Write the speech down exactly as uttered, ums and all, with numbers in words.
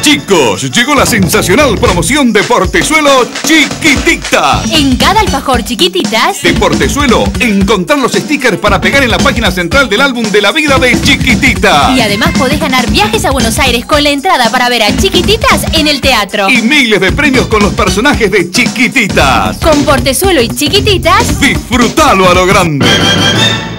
Chicos, llegó la sensacional promoción de Portezuelo Chiquititas. En cada alfajor Chiquititas De Portezuelo, encontrar los stickers para pegar en la página central del álbum de la vida de Chiquititas. Y además podés ganar viajes a Buenos Aires con la entrada para ver a Chiquititas en el teatro. Y miles de premios con los personajes de Chiquititas. Con Portezuelo y Chiquititas, disfrutalo a lo grande.